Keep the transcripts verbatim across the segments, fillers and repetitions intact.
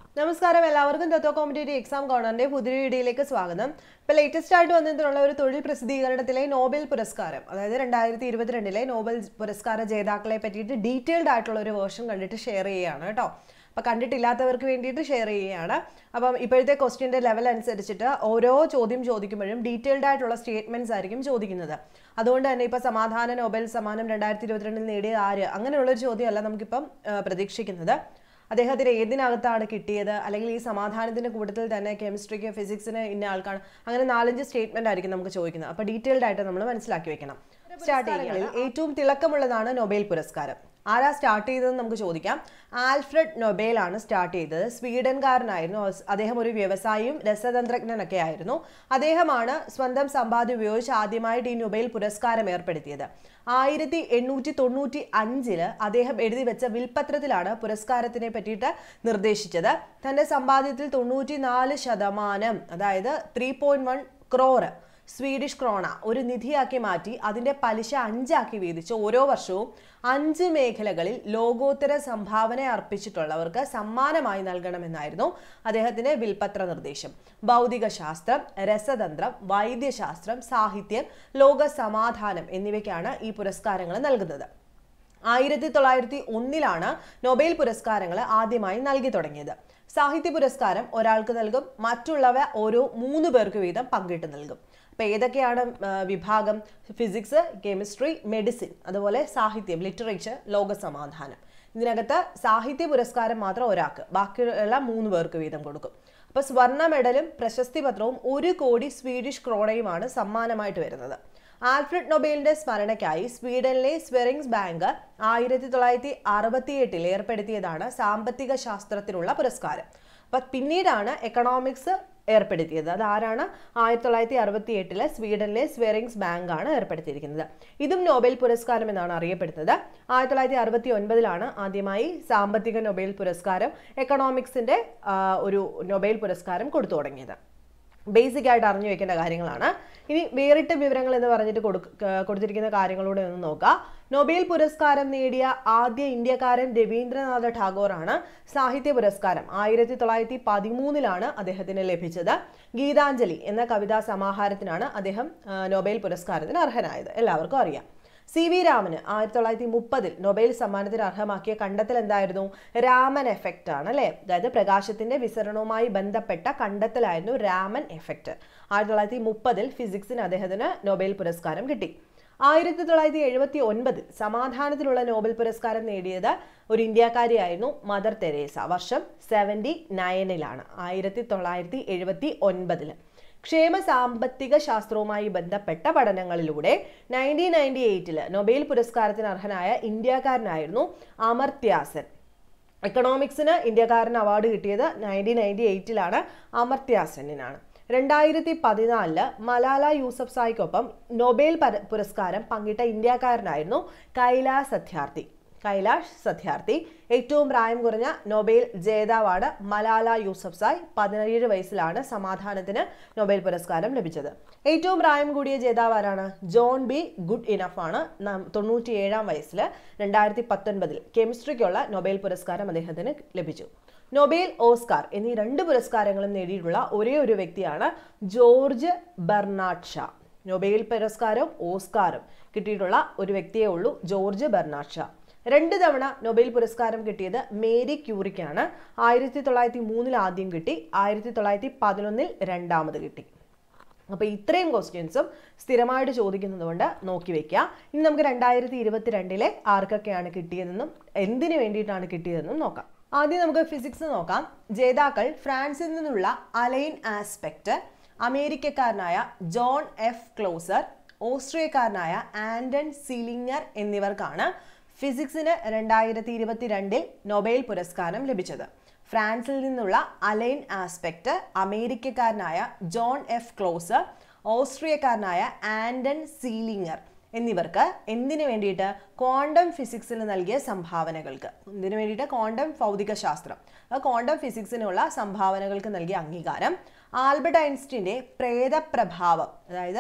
നമസ്കാരം, എല്ലാവർക്കും തത്വ competitive exam കോർണറിന്റെ പുതിയ വീഡിയോയിലേക്ക് സ്വാഗതം. ഇപ്പോൾ ലേറ്റസ്റ്റ് ആയിട്ട് വന്നിട്ടുള്ള ഒരു തൊഴിൽ പ്രസിദ്ധീകരണത്തിലെ നോബൽ പുരസ്കാരം, അതായത് രണ്ടായിരത്തി ഇരുപത്തിരണ്ടിലെ നോബൽ പുരസ്കാര ജേതാക്കളെ പറ്റിയിട്ട് ഡീറ്റെയിൽഡ് ആയിട്ടുള്ള ഒരു വേർഷൻ കണ്ടിട്ട് ഷെയർ ചെയ്യുകയാണ് കേട്ടോ. അപ്പോൾ കണ്ടിട്ടില്ലാത്തവർക്ക് വേണ്ടിയിട്ട് ഷെയർ ചെയ്യുകയാണ്. അപ്പം ഇപ്പോഴത്തെ ക്വസ്റ്റ്യൻ്റെ ലെവൽ അനുസരിച്ചിട്ട് ഓരോ ചോദ്യം ചോദിക്കുമ്പോഴും ഡീറ്റെയിൽഡ് ആയിട്ടുള്ള സ്റ്റേറ്റ്മെൻറ്റ്സ് ആയിരിക്കും ചോദിക്കുന്നത്. അതുകൊണ്ട് തന്നെ ഇപ്പോൾ സമാധാന നോബൽ സമ്മാനം രണ്ടായിരത്തി ഇരുപത്തിരണ്ടിൽ നേടിയ ആര്, അങ്ങനെയുള്ളൊരു ചോദ്യമല്ല നമുക്കിപ്പം പ്രതീക്ഷിക്കുന്നത്. അദ്ദേഹത്തിന് ഏതിനകത്താണ് കിട്ടിയത്, അല്ലെങ്കിൽ ഈ സമാധാനത്തിൻ്റെ കൂട്ടത്തിൽ തന്നെ കെമിസ്ട്രിക്ക് ഫിസിക്സിന് ഇന്ന ആൾക്കാണ്, അങ്ങനെ നാലഞ്ച് സ്റ്റേറ്റ്മെന്റ് ആയിരിക്കും നമുക്ക് ചോദിക്കുന്നത്. അപ്പോൾ ഡീറ്റെയിൽഡ് ആയിട്ട് നമ്മൾ മനസ്സിലാക്കി വെക്കണം. സ്റ്റാർട്ടിങ്ങിൽ ഏറ്റവും തിളക്കമുള്ളതാണ് നൊബേൽ പുരസ്കാരം. ആരാ സ്റ്റാർട്ട് ചെയ്തതെന്ന് നമുക്ക് ചോദിക്കാം. ആൽഫ്രഡ് നൊബേലാണ് സ്റ്റാർട്ട് ചെയ്തത്. സ്വീഡൻകാരനായിരുന്നു. അദ്ദേഹം ഒരു വ്യവസായിയും രസതന്ത്രജ്ഞനൊക്കെ ആയിരുന്നു. അദ്ദേഹമാണ് സ്വന്തം സമ്പാദ്യം ഉപയോഗിച്ച് ആദ്യമായിട്ട് ഈ നൊബേൽ പുരസ്കാരം ഏർപ്പെടുത്തിയത്. ആയിരത്തി എണ്ണൂറ്റി തൊണ്ണൂറ്റി അഞ്ചില് അദ്ദേഹം എഴുതി വെച്ച വിൽപത്രത്തിലാണ് പുരസ്കാരത്തിനെ പറ്റിയിട്ട് നിർദ്ദേശിച്ചത്. തന്റെ സമ്പാദ്യത്തിൽ തൊണ്ണൂറ്റി നാല് ശതമാനം, അതായത് three point one crore Swedish krona ഒരു നിധിയാക്കി മാറ്റി അതിൻ്റെ പലിശ അഞ്ചാക്കി വീതിച്ച് ഓരോ വർഷവും അഞ്ച് മേഖലകളിൽ ലോകോത്തര സംഭാവന അർപ്പിച്ചിട്ടുള്ളവർക്ക് സമ്മാനമായി നൽകണമെന്നായിരുന്നു അദ്ദേഹത്തിന്റെ വിൽപത്ര നിർദ്ദേശം. ഭൗതിക ശാസ്ത്രം, രസതന്ത്രം, വൈദ്യശാസ്ത്രം, സാഹിത്യം, ലോക സമാധാനം എന്നിവയ്ക്കാണ് ഈ പുരസ്കാരങ്ങൾ നൽകുന്നത്. ആയിരത്തി തൊള്ളായിരത്തി ഒന്നിലാണ് നൊബേൽ പുരസ്കാരങ്ങൾ ആദ്യമായി നൽകി തുടങ്ങിയത്. സാഹിത്യ പുരസ്കാരം ഒരാൾക്ക് നൽകും, മറ്റുള്ളവ ഓരോ മൂന്ന് പേർക്ക് വീതം പങ്കിട്ട് നൽകും. അപ്പോൾ ഏതൊക്കെയാണ് വിഭാഗം? ഫിസിക്സ്, കെമിസ്ട്രി, മെഡിസിൻ, അതുപോലെ സാഹിത്യം, ലിറ്ററേച്ചർ, ലോക സമാധാനം. ഇതിനകത്ത് സാഹിത്യ പുരസ്കാരം മാത്രം ഒരാൾക്ക്, ബാക്കിയുള്ള മൂന്ന് പേർക്ക് വീതം കൊടുക്കും. അപ്പോൾ സ്വർണ്ണ മെഡലും പ്രശസ്തി പത്രവും ഒരു കോടി സ്വീഡിഷ് ക്രോണയുമാണ് സമ്മാനമായിട്ട് വരുന്നത്. ആൽഫ്രഡ് നൊബേലിന്റെ സ്മരണയ്ക്കായി സ്വീഡനിലെ സ്വെറിങ്സ് ബാങ്ക് ആയിരത്തി തൊള്ളായിരത്തി അറുപത്തി എട്ടിൽ ഏർപ്പെടുത്തിയതാണ് സാമ്പത്തിക ശാസ്ത്രത്തിനുള്ള പുരസ്കാരം. അപ്പം പിന്നീടാണ് എക്കണോമിക്സ് ഏർപ്പെടുത്തിയത്. അത് ആരാണ്? ആയിരത്തി തൊള്ളായിരത്തി അറുപത്തി എട്ടില് സ്വീഡനിലെ സ്വെറിങ്സ് ബാങ്ക് ആണ് ഏർപ്പെടുത്തിയിരിക്കുന്നത്. ഇതും നൊബേൽ പുരസ്കാരം എന്നാണ് അറിയപ്പെടുന്നത്. ആയിരത്തി തൊള്ളായിരത്തി അറുപത്തി ഒൻപതിലാണ് ആദ്യമായി സാമ്പത്തിക നൊബേൽ പുരസ്കാരം, എക്കണോമിക്സിന്റെ ഒരു നൊബേൽ പുരസ്കാരം കൊടുത്തു തുടങ്ങിയത്. ബേസിക് ആയിട്ട് അറിഞ്ഞു വെക്കേണ്ട കാര്യങ്ങളാണ്. ഇനി വേറിട്ട വിവരങ്ങൾ എന്ന് പറഞ്ഞിട്ട് കൊടു കൊടുത്തിരിക്കുന്ന കാര്യങ്ങളൂടെ ഒന്ന് നോക്കാം. നൊബേൽ പുരസ്കാരം നേടിയ ആദ്യ ഇന്ത്യക്കാരൻ രവീന്ദ്രനാഥ ടാഗോറാണ്. സാഹിത്യ പുരസ്കാരം ആയിരത്തി തൊള്ളായിരത്തി പതിമൂന്നിലാണ് അദ്ദേഹത്തിന് ലഭിച്ചത്. ഗീതാഞ്ജലി എന്ന കവിതാ സമാഹാരത്തിനാണ് അദ്ദേഹം നൊബേൽ പുരസ്കാരത്തിന് അർഹനായത്, എല്ലാവർക്കും അറിയാം. സി വി രാമന് ആയിരത്തി തൊള്ളായിരത്തി മുപ്പതിൽ നൊബേൽ സമ്മാനത്തിന് അർഹമാക്കിയ കണ്ടെത്തൽ എന്തായിരുന്നു? രാമൻ എഫക്റ്റ് ആണ്, അല്ലെ? അതായത് പ്രകാശത്തിന്റെ വിസരണവുമായി ബന്ധപ്പെട്ട കണ്ടെത്തലായിരുന്നു രാമൻ എഫക്റ്റ്. ആയിരത്തി തൊള്ളായിരത്തി മുപ്പതിൽ ഫിസിക്സിന് അദ്ദേഹത്തിന് നൊബേൽ പുരസ്കാരം കിട്ടി. ആയിരത്തി തൊള്ളായിരത്തി എഴുപത്തി ഒൻപതിൽ സമാധാനത്തിനുള്ള നോബൽ പുരസ്കാരം നേടിയത് ഒരു ഇന്ത്യക്കാരിയായിരുന്നു, മദർ തെരേസ. വർഷം സെവൻറ്റി നയനിലാണ്, ആയിരത്തി തൊള്ളായിരത്തി എഴുപത്തി ഒൻപതില്. ക്ഷേമ സാമ്പത്തിക ശാസ്ത്രവുമായി ബന്ധപ്പെട്ട പഠനങ്ങളിലൂടെ നയൻറ്റീൻ നയൻറ്റി എയ്റ്റില് നൊബേൽ പുരസ്കാരത്തിന് അർഹനായ ഇന്ത്യക്കാരനായിരുന്നു അമർത്യാസെൻ. എക്കണോമിക്സിന് ഇന്ത്യക്കാരന് അവാർഡ് കിട്ടിയത് നയൻറ്റീൻ നയൻറ്റി എയ്റ്റിലാണ്, അമർത്യാസെന്നിനാണ്. രണ്ടായിരത്തി പതിനാലില് മലാല യൂസഫ്സായിക്കൊപ്പം നൊബേൽ പുരസ്കാരം പങ്കിട്ട ഇന്ത്യക്കാരനായിരുന്നു കൈലാസ് സത്യാർത്ഥി. കൈലാഷ് സത്യാർത്ഥി. ഏറ്റവും പ്രായം കുറഞ്ഞ നൊബേൽ ജേതാവാണ് മലാല യൂസഫ്സായ്. പതിനേഴ് വയസ്സിലാണ് സമാധാനത്തിന് നൊബേൽ പുരസ്കാരം ലഭിച്ചത്. ഏറ്റവും പ്രായം കൂടിയ ജേതാവ് ആരാണ്? ജോൺ ബി ഗുഡ് ഇനഫ് ആണ്. തൊണ്ണൂറ്റി ഏഴാം വയസ്സിൽ രണ്ടായിരത്തി പത്തൊൻപതിൽ കെമിസ്ട്രിക്കുള്ള നൊബേൽ പുരസ്കാരം അദ്ദേഹത്തിന് ലഭിച്ചു. നൊബേൽ, ഓസ്കാർ എന്നീ രണ്ട് പുരസ്കാരങ്ങളും നേടിയിട്ടുള്ള ഒരേ ഒരു വ്യക്തിയാണ് ജോർജ് ബെർണാഡ് ഷാ. നൊബേൽ പുരസ്കാരവും ഓസ്കാറും കിട്ടിയിട്ടുള്ള ഒരു വ്യക്തിയേ ഉള്ളൂ, ജോർജ് ബെർണാഡ് ഷാ. രണ്ട് തവണ നൊബേൽ പുരസ്കാരം കിട്ടിയത് മേരി ക്യൂറിക്കാണ്. ആയിരത്തി തൊള്ളായിരത്തി മൂന്നിൽ ആദ്യം കിട്ടി, ആയിരത്തി തൊള്ളായിരത്തി പതിനൊന്നിൽ രണ്ടാമത് കിട്ടി. അപ്പോൾ ഇത്രയും ക്വസ്റ്റ്യൻസും സ്ഥിരമായിട്ട് ചോദിക്കുന്നത് കൊണ്ട് നോക്കി വെക്കുക. ഇനി നമുക്ക് രണ്ടായിരത്തി ഇരുപത്തിരണ്ടിലെ ആർക്കൊക്കെയാണ് കിട്ടിയതെന്നും എന്തിനു വേണ്ടിയിട്ടാണ് കിട്ടിയതെന്നും നോക്കാം. ആദ്യം നമുക്ക് ഫിസിക്സ് നോക്കാം. ജേതാക്കൾ ഫ്രാൻസിൽ നിന്നുള്ള അലൈൻ ആസ്പെക്ട്, അമേരിക്കക്കാരനായ ജോൺ എഫ് ക്ലോസർ, ഓസ്ട്രിയക്കാരനായ ആൻഡൺ സീലിംഗർ എന്നിവർക്കാണ് ഫിസിക്സിന് രണ്ടായിരത്തി ഇരുപത്തിരണ്ടിൽ നൊബേൽ പുരസ്കാരം ലഭിച്ചത്. ഫ്രാൻസിൽ നിന്നുള്ള അലൈൻ ആസ്പെക്ട്, അമേരിക്കക്കാരനായ ജോൺ എഫ് ക്ലോസർ, ഓസ്ട്രിയക്കാരനായ ആൻഡൺ സീലിംഗർ എന്നിവർക്ക് എന്തിനു വേണ്ടിയിട്ട്? ക്വാണ്ടം ഫിസിക്സിന് നൽകിയ സംഭാവനകൾക്ക്. ഇതിനു വേണ്ടിയിട്ട് ക്വാണ്ടം ഭൗതിക ശാസ്ത്രം, ക്വാണ്ടം ഫിസിക്സിനുള്ള സംഭാവനകൾക്ക് നൽകിയ അംഗീകാരം. ആൽബർട്ട് ഐൻസ്റ്റീൻ്റെ പ്രേതപ്രഭാവം, അതായത്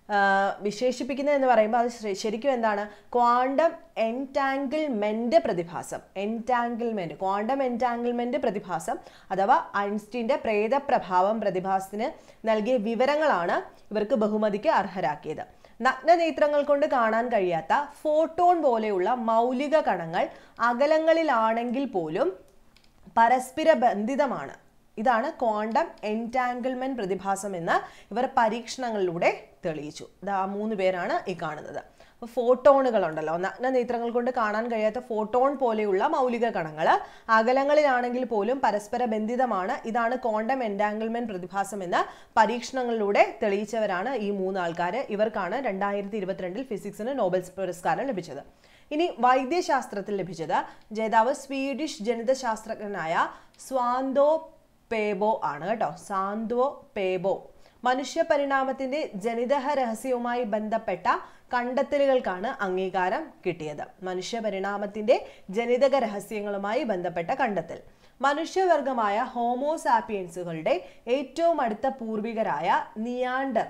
വിശേഷിപ്പിക്കുന്നത് എന്ന് പറയുമ്പോൾ അത് ശരിക്കും എന്താണ്? ക്വാണ്ടം എൻറ്റാങ്കിൾമെന്റ് പ്രതിഭാസം. എൻറ്റാങ്കിൾമെന്റ് ക്വാണ്ടം എൻറ്റാങ്കിൾമെന്റ് പ്രതിഭാസം അഥവാ ഐൻസ്റ്റീൻ്റെ പ്രേതപ്രഭാവം പ്രതിഭാസത്തിന് നൽകിയ വിവരങ്ങളാണ് ഇവർക്ക് ബഹുമതിക്ക് അർഹരാക്കിയത്. നഗ്നനേത്രങ്ങൾ കൊണ്ട് കാണാൻ കഴിയാത്ത ഫോട്ടോൺ പോലെയുള്ള മൗലിക കണങ്ങൾ അകലങ്ങളിലാണെങ്കിൽ പോലും പരസ്പര ബന്ധിതമാണ്. ഇതാണ് ക്വാണ്ടം എൻറ്റാങ്കിൾമെന്റ് പ്രതിഭാസം എന്ന് ഇവർ പരീക്ഷണങ്ങളിലൂടെ തെളിയിച്ചു. ഇത് ആ മൂന്ന് പേരാണ് ഈ കാണുന്നത്. അപ്പോൾ ഫോട്ടോണുകൾ ഉണ്ടല്ലോ, നഗ്നനേത്രങ്ങൾ കൊണ്ട് കാണാൻ കഴിയാത്ത ഫോട്ടോൺ പോലെയുള്ള മൗലിക കണങ്ങൾ അകലങ്ങളിലാണെങ്കിൽ പോലും പരസ്പര ബന്ധിതമാണ്. ഇതാണ് ക്വാണ്ടം എൻറ്റാങ്കിൾമെന്റ് പ്രതിഭാസം എന്ന് പരീക്ഷണങ്ങളിലൂടെ തെളിയിച്ചവരാണ് ഈ മൂന്ന് ആൾക്കാർ. ഇവർക്കാണ് രണ്ടായിരത്തി ഇരുപത്തിരണ്ടിൽ ഫിസിക്സിന് നോബൽ പുരസ്കാരം ലഭിച്ചത്. ഇനി വൈദ്യശാസ്ത്രത്തിൽ ലഭിച്ചത് ജേതാവ് സ്വീഡിഷ് ജനിതശാസ്ത്രജ്ഞനായ സ്വാന്തോ പേബോ ആണ് കേട്ടോ. Svante Pääbo. മനുഷ്യ പരിണാമത്തിന്റെ ജനിതക രഹസ്യവുമായി ബന്ധപ്പെട്ട കണ്ടെത്തലുകൾക്കാണ് അംഗീകാരം കിട്ടിയത്. മനുഷ്യ പരിണാമത്തിന്റെ ജനിതക രഹസ്യങ്ങളുമായി ബന്ധപ്പെട്ട കണ്ടെത്തൽ. മനുഷ്യവർഗമായ ഹോമോസാപ്പിയൻസുകളുടെ ഏറ്റവും അടുത്ത പൂർവികരായ നിയാണ്ടർ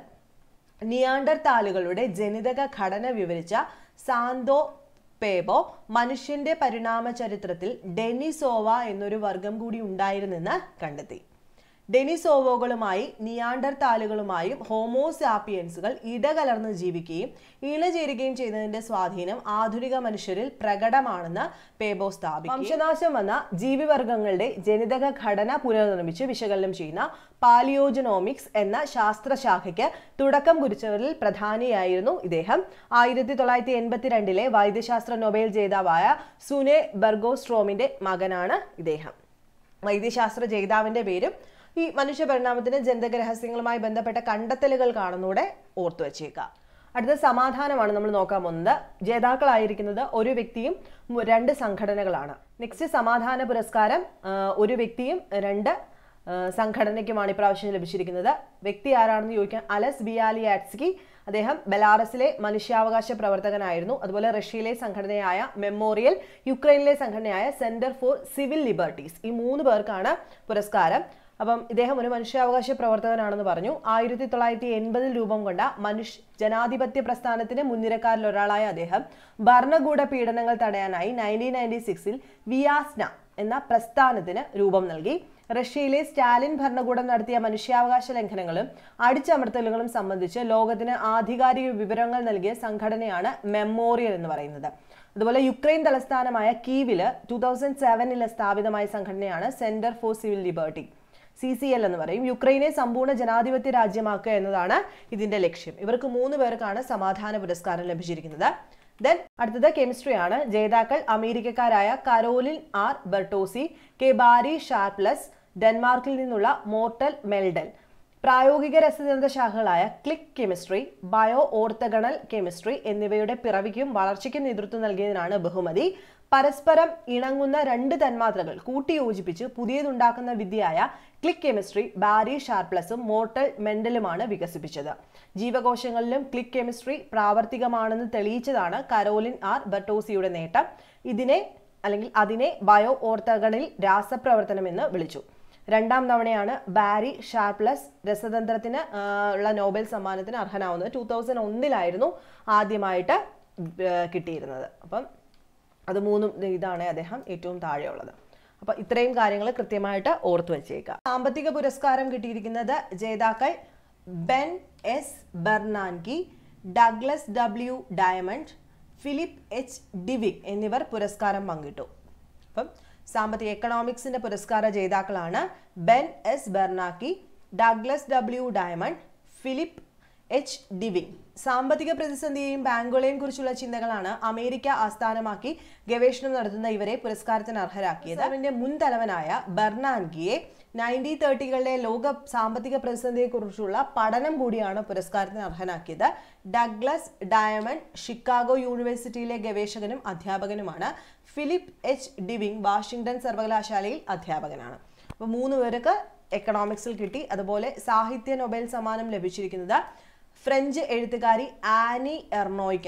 നിയാണ്ടർതാലുകളുടെ ജനിതക ഘടന വിവരിച്ച സാന്തോ പേബോ മനുഷ്യന്റെ പരിണാമ ചരിത്രത്തിൽ ഡെനിസോവ എന്നൊരു വർഗം കൂടി ഉണ്ടായിരുന്നെന്ന് കണ്ടെത്തി. ഡെനിസോവോകളുമായി നിയാണ്ടർതാലുകളുമായും ഹോമോസാപ്പിയൻസുകൾ ഇടകലർന്ന് ജീവിക്കുകയും ഇണചേരുകയും ചെയ്തതിന്റെ സ്വാധീനം ആധുനിക മനുഷ്യരിൽ പ്രകടമാണെന്ന് പേബോ സ്ഥാപിച്ചു. വംശനാശം വന്ന ജീവിവർഗങ്ങളുടെ ജനിതക ഘടന പുനർനിർമ്മിച്ച് വിശകലനം ചെയ്യുന്ന പാലിയോജനോമിക്സ് എന്ന ശാസ്ത്രശാഖയ്ക്ക് തുടക്കം കുറിച്ചവരിൽ പ്രധാനിയായിരുന്നു ഇദ്ദേഹം. ആയിരത്തി തൊള്ളായിരത്തി എൺപത്തിരണ്ടിലെ വൈദ്യശാസ്ത്ര നൊബേൽ ജേതാവായ സുനെ ബെർഗോസ്ട്രോമിന്റെ മകനാണ് ഇദ്ദേഹം. വൈദ്യശാസ്ത്ര ജേതാവിന്റെ പേരും ഈ മനുഷ്യ പരിണാമത്തിന് ജനിതക രഹസ്യങ്ങളുമായി ബന്ധപ്പെട്ട കണ്ടെത്തലുകൾ കാണുന്നൂടെ ഓർത്തു വച്ചേക്കാം. അടുത്ത സമാധാനമാണ് നമ്മൾ നോക്കാൻ പോകുന്നത്. ജേതാക്കളായിരിക്കുന്നത് ഒരു വ്യക്തിയും രണ്ട് സംഘടനകളാണ്. നെക്സ്റ്റ് സമാധാന പുരസ്കാരം ഒരു വ്യക്തിയും രണ്ട് സംഘടനയ്ക്കുമാണ് ഇപ്രാവശ്യം ലഭിച്ചിരിക്കുന്നത്. വ്യക്തി ആരാണെന്ന് ചോദിക്കാൻ അലസ് ബിയാലിയാറ്റ്സ്കി. അദ്ദേഹം ബെലാറസിലെ മനുഷ്യാവകാശ പ്രവർത്തകനായിരുന്നു. അതുപോലെ റഷ്യയിലെ സംഘടനയായ മെമ്മോറിയൽ, യുക്രൈനിലെ സംഘടനയായ സെന്റർ ഫോർ സിവിൽ ലിബർട്ടീസ്, ഈ മൂന്ന് പേർക്കാണ് പുരസ്കാരം. അപ്പം ഇദ്ദേഹം ഒരു മനുഷ്യാവകാശ പ്രവർത്തകനാണെന്ന് പറഞ്ഞു. ആയിരത്തി തൊള്ളായിരത്തി എൺപതിൽ രൂപം കൊണ്ട മനുഷ്യ ജനാധിപത്യ പ്രസ്ഥാനത്തിന് മുൻനിരക്കാരിൽ ഒരാളായ അദ്ദേഹം ഭരണകൂട പീഡനങ്ങൾ തടയാനായി നയൻറ്റീൻ നയൻറ്റി സിക്സിൽ വിയാസ്ന എന്ന പ്രസ്ഥാനത്തിന് രൂപം നൽകി. റഷ്യയിലെ സ്റ്റാലിൻ ഭരണകൂടം നടത്തിയ മനുഷ്യാവകാശ ലംഘനങ്ങളും അടിച്ചമർത്തലുകളും സംബന്ധിച്ച് ലോകത്തിന് ആധികാരിക വിവരങ്ങൾ നൽകിയ സംഘടനയാണ് മെമ്മോറിയൽ എന്ന് പറയുന്നത്. അതുപോലെ യുക്രൈൻ തലസ്ഥാനമായ കീവില് ടൂ തൗസൻഡ് സെവനിൽ സ്ഥാപിതമായ സംഘടനയാണ് Centre for Civil Liberty, C C L എന്ന് പറയും. യുക്രൈനെ സമ്പൂർണ്ണ ജനാധിപത്യ രാജ്യമാക്കുക എന്നതാണ് ഇതിന്റെ ലക്ഷ്യം. ഇവർക്ക് മൂന്ന് പേർക്കാണ് സമാധാന പുരസ്കാരം ലഭിച്ചിരിക്കുന്നത്. ദെൻ അടുത്തത് കെമിസ്ട്രി ആണ്. ജേതാക്കൾ അമേരിക്കക്കാരായ Carolyn R Bertozzi, K Barry Sharpless, ഡെൻമാർക്കിൽ നിന്നുള്ള മോർട്ടൽ മെൽഡൽ. പ്രായോഗിക രസതന്ത്ര ശാഖകളായ click chemistry, bio orthogonal chemistry എന്നിവയുടെ പിറവിക്കും വളർച്ചയ്ക്കും നേതൃത്വം നൽകിയതിനാണ് ബഹുമതി. പരസ്പരം ഇണങ്ങുന്ന രണ്ട് തന്മാത്രകൾ കൂട്ടിയോജിപ്പിച്ച് പുതിയതുണ്ടാക്കുന്ന വിദ്യയായ ക്ലിക്ക് കെമിസ്ട്രി ബാരി ഷാർപ്ലസും മോർട്ടൽ മെൻഡലുമാണ് വികസിപ്പിച്ചത്. ജീവകോശങ്ങളിലും ക്ലിക്ക് കെമിസ്ട്രി പ്രാവർത്തികമാണെന്ന് തെളിയിച്ചതാണ് കരോലിൻ ആർ ബെർട്ടോസിയുടെ നേട്ടം. ഇതിനെ അല്ലെങ്കിൽ അതിനെ ബയോ ഓർത്തഗണൽ രാസപ്രവർത്തനം എന്ന് വിളിച്ചു. രണ്ടാം തവണയാണ് ബാരി ഷാർപ്ലസ് രസതന്ത്രത്തിന് ഉള്ള നോബൽ സമ്മാനത്തിന് അർഹനാവുന്നത്. ടൂ തൗസൻഡ് ഒന്നിലായിരുന്നു ആദ്യമായിട്ട് കിട്ടിയിരുന്നത്. അപ്പം അത് മൂന്നും ഇതാണ് അദ്ദേഹം ഏറ്റവും താഴെയുള്ളത്. അപ്പൊ ഇത്രയും കാര്യങ്ങൾ കൃത്യമായിട്ട് ഓർത്തു വെച്ചേക്കാം. സാമ്പത്തിക പുരസ്കാരം കിട്ടിയിരിക്കുന്നത് ജേതാക്കൾ Ben S Bernanke, Douglas W Diamond, Philip H Dybvig എന്നിവർ പുരസ്കാരം പങ്കിട്ടു. അപ്പം സാമ്പത്തിക എക്കണോമിക്സിന്റെ പുരസ്കാര ജേതാക്കളാണ് Ben S Bernanke, Douglas W Diamond, Philip H Dybvig. സാമ്പത്തിക പ്രതിസന്ധിയെയും ബാങ്കുകളെയും കുറിച്ചുള്ള ചിന്തകളാണ് അമേരിക്ക ആസ്ഥാനമാക്കി ഗവേഷണം നടത്തുന്ന ഇവരെ പുരസ്കാരത്തിന് അർഹരാക്കിയത്. അവന്റെ മുൻ തലവനായ ബെർനാൻകിയെ നയൻറ്റീൻ തേർട്ടികളിലെ ലോക സാമ്പത്തിക പ്രതിസന്ധിയെക്കുറിച്ചുള്ള പഠനം കൂടിയാണ് പുരസ്കാരത്തിന് അർഹനാക്കിയത്. ഡഗ്ലസ് ഡയമണ്ട് ഷിക്കാഗോ യൂണിവേഴ്സിറ്റിയിലെ ഗവേഷകനും അധ്യാപകനുമാണ്. ഫിലിപ്പ് എച്ച് ഡിവിങ് വാഷിംഗ്ടൺ സർവകലാശാലയിൽ അധ്യാപകനാണ്. അപ്പോൾ മൂന്ന് പേർക്ക് എക്കണോമിക്സിൽ കിട്ടി. അതുപോലെ സാഹിത്യ നൊബേൽ സമ്മാനം ലഭിച്ചിരിക്കുന്നത് ഫ്രഞ്ച് എഴുത്തുകാരി ആനി എർണോയ്ക്കാണ്.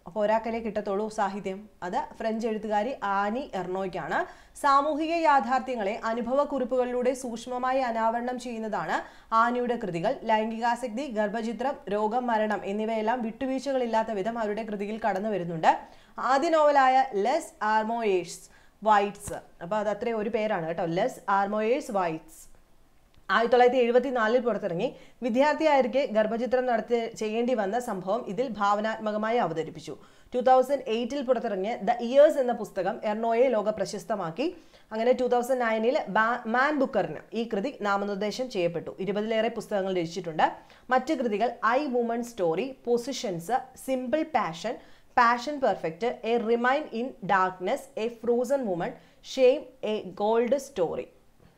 അപ്പോൾ ഒരാൾക്കല്ലേ കിട്ടത്തുള്ളൂ സാഹിത്യം. അത് ഫ്രഞ്ച് എഴുത്തുകാരി ആനി എർണോയ്ക്കാണ്. സാമൂഹിക യാഥാർത്ഥ്യങ്ങളെ അനുഭവക്കുറിപ്പുകളിലൂടെ സൂക്ഷ്മമായി അനാവരണം ചെയ്യുന്നതാണ് ആനിയുടെ കൃതികൾ. ലൈംഗികാസക്തി, ഗർഭചിത്രം, രോഗം, മരണം എന്നിവയെല്ലാം വിട്ടുവീഴ്ചകളില്ലാത്ത വിധം അവരുടെ കൃതിയിൽ കടന്നു വരുന്നുണ്ട്. ആദ്യ നോവലായ ലെസ് ആർമോയേഴ്സ് വൈറ്റ്സ്, അപ്പോൾ അത് അത്രയും ഒരു പേരാണ് കേട്ടോ, ലെസ് ആർമോയേഴ്സ് വൈറ്റ്സ് ആയിരത്തി തൊള്ളായിരത്തി എഴുപത്തി നാലിൽ പുറത്തിറങ്ങി. വിദ്യാർത്ഥിയായിരിക്കെ ഗർഭചിത്രം നടത്തി ചെയ്യേണ്ടി വന്ന സംഭവം ഇതിൽ ഭാവനാത്മകമായി അവതരിപ്പിച്ചു. ടൂ തൗസൻഡ് എയ്റ്റിൽ പുറത്തിറങ്ങിയ ദ ഇയേഴ്സ് എന്ന പുസ്തകം എർണോയെ ലോക പ്രശസ്തമാക്കി. അങ്ങനെ ടൂ തൗസൻഡ് നയനിൽ മാൻ ബുക്കറിന് ഈ കൃതി നാമനിർദ്ദേശം ചെയ്യപ്പെട്ടു. ഇരുപതിലേറെ പുസ്തകങ്ങൾ രചിച്ചിട്ടുണ്ട്. മറ്റ് കൃതികൾ I woman story, positions, simple passion, passion perfect, a remain in darkness, a frozen woman, shame, a gold story.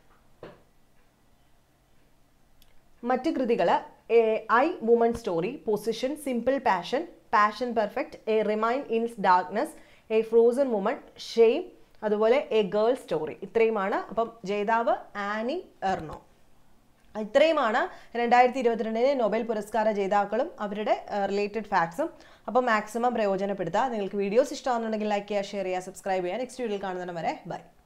മറ്റ് കൃതികൾ I woman story, position, simple passion, passion perfect, a remain in darkness, a frozen woman, shame, അതുപോലെ a girl story. ഇത്രയുമാണ്. അപ്പം ജേതാവ് Annie എർണോ. ഇത്രയുമാണ് രണ്ടായിരത്തി ഇരുപത്തിരണ്ടിലെ Nobel പുരസ്കാര ജേതാക്കളും അവരുടെ റിലേറ്റഡ് ഫാക്ട്സും. അപ്പോൾ മാക്സിമം പ്രയോജനപ്പെടുത്തുക. നിങ്ങൾക്ക് വീഡിയോസ് ഇഷ്ടമാണെന്നുണ്ടെങ്കിൽ ലൈക്ക് ചെയ്യുക, ഷെയർ ചെയ്യുക, സബ്സ്ക്രൈബ് ചെയ്യുക. നെക്സ്റ്റ് വീഡിയോയിൽ കാണുന്നതിന് വരെ ബൈ.